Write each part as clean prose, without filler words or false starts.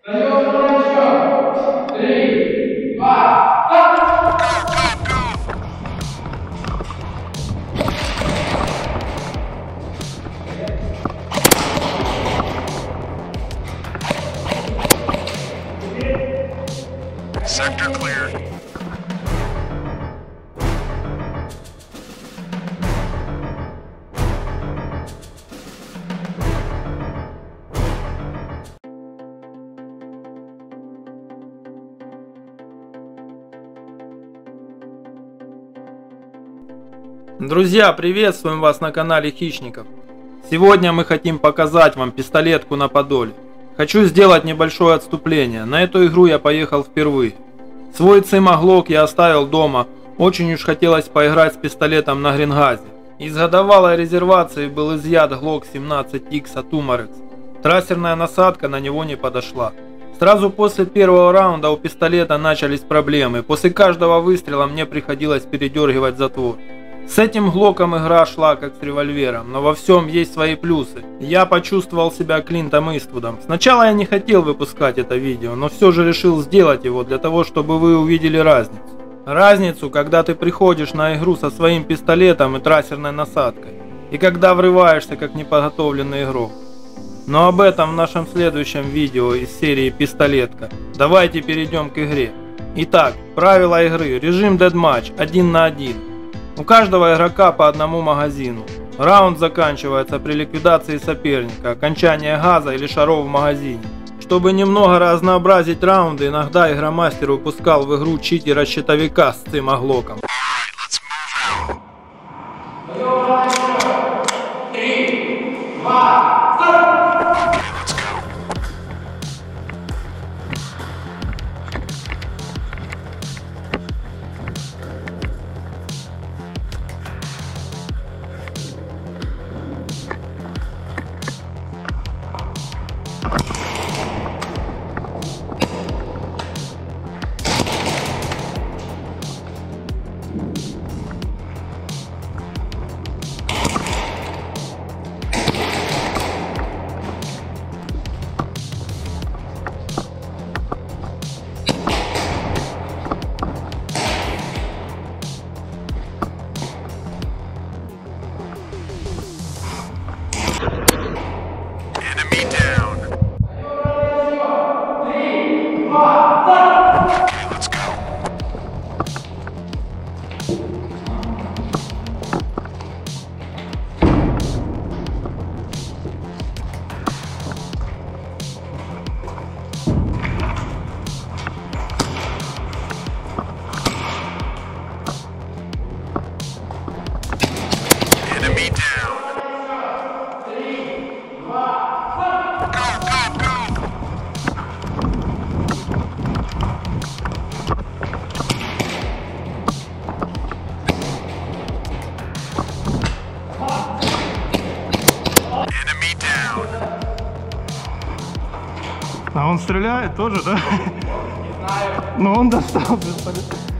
Даём на счет. 3, 2, старт! Sector clear. Друзья, приветствуем вас на канале Хищников. Сегодня мы хотим показать вам пистолетку на Подоле. Хочу сделать небольшое отступление. На эту игру я поехал впервые. Свой Цима Глок я оставил дома. Очень уж хотелось поиграть с пистолетом на Грингазе. Из годовалой резервации был изъят Glock 17X от Umarex. Трассерная насадка на него не подошла. Сразу после первого раунда у пистолета начались проблемы. После каждого выстрела мне приходилось передергивать затвор. С этим Глоком игра шла как с револьвером, но во всем есть свои плюсы. Я почувствовал себя Клинтом Иствудом. Сначала я не хотел выпускать это видео, но все же решил сделать его для того, чтобы вы увидели разницу. Разницу, когда ты приходишь на игру со своим пистолетом и трассерной насадкой, и когда врываешься как неподготовленный игрок. Но об этом в нашем следующем видео из серии «Пистолетка». Давайте перейдем к игре. Итак, правила игры. Режим Deathmatch 1 на 1. У каждого игрока по одному магазину. Раунд заканчивается при ликвидации соперника, окончание газа или шаров в магазине. Чтобы немного разнообразить раунды, иногда игромастер выпускал в игру читера-щитовика с Цима Глоком. 3, 2, старт! Enemy down. Let's go. Enemy down. Go, go, go. Enemy down. А он стреляет тоже, да? Но он достал пистолет.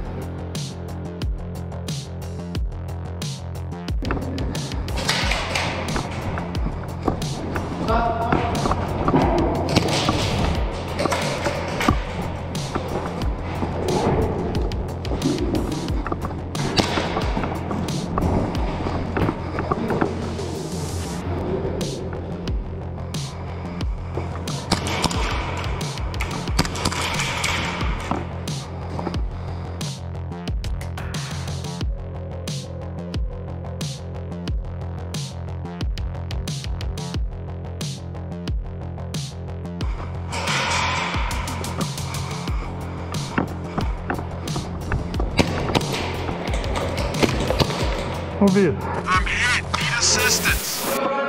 Убит. I'm hit. Need assistance.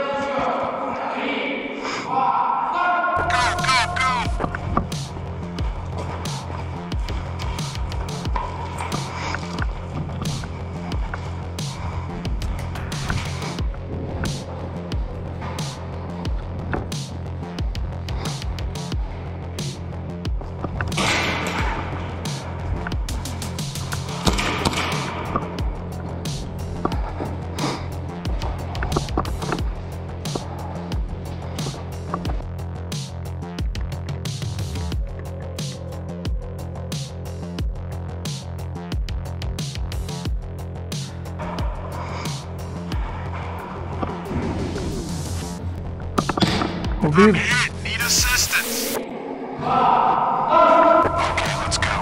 Go, go, go. Убит. Hit. Need assistance. Okay, let's go.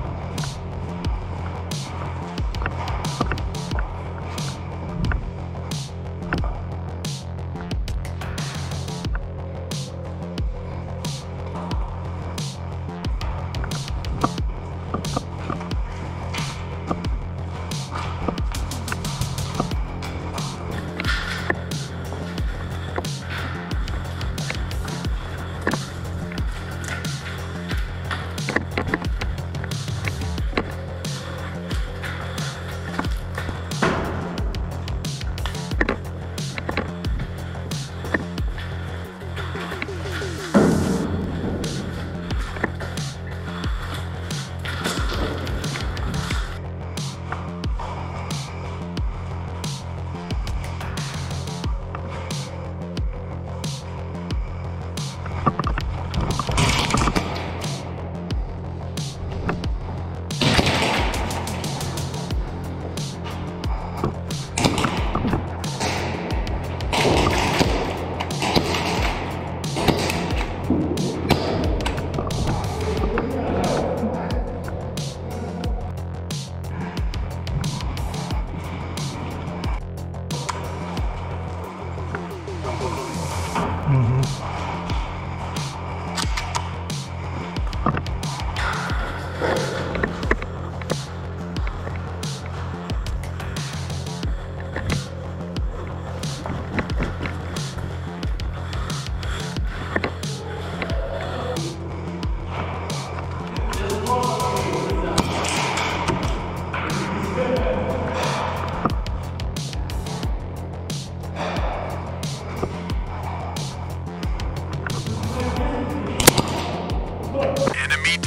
Enemy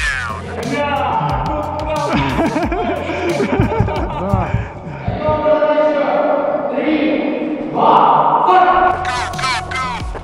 down. Go, go, go.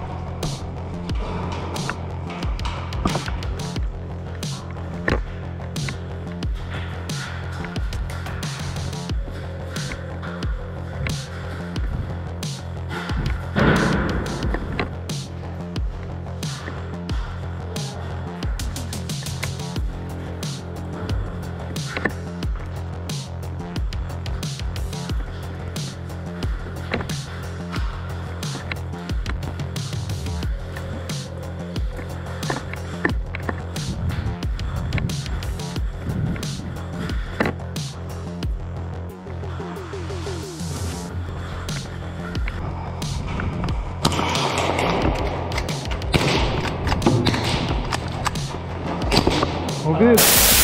Убит.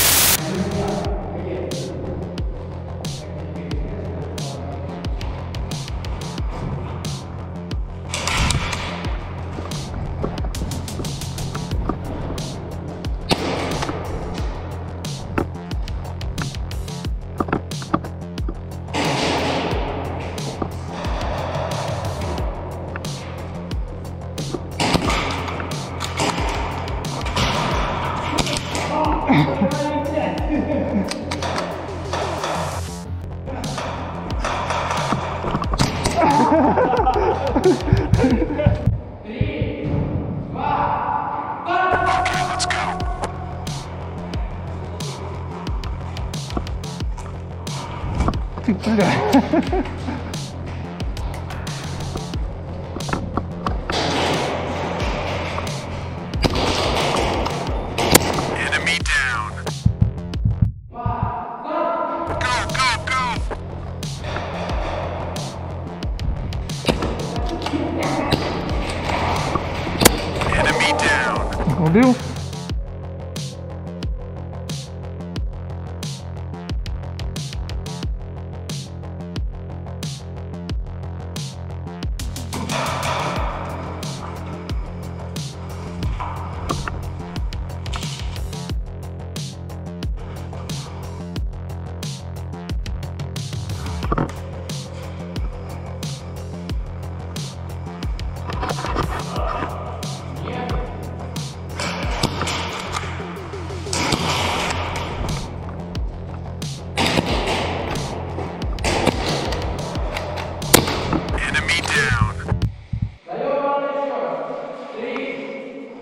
Let's go. Enemy down. Go, go, go. Enemy down. Убил.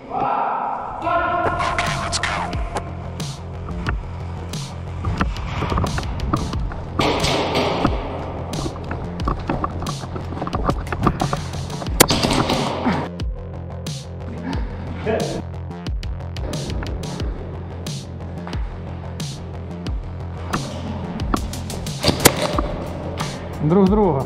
Let's go. Друг друга.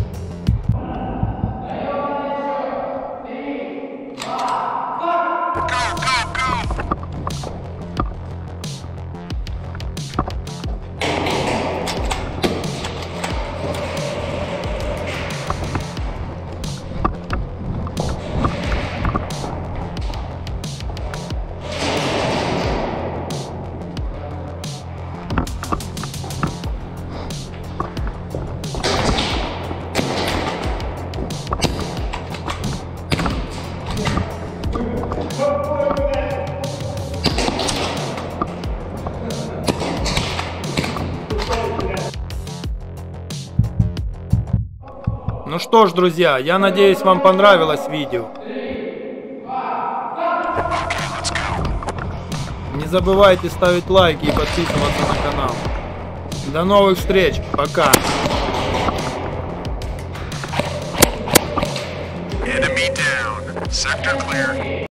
Ну что ж, друзья, я надеюсь, вам понравилось видео. Не забывайте ставить лайки и подписываться на канал. До новых встреч, пока! Enemy down. Sector clear.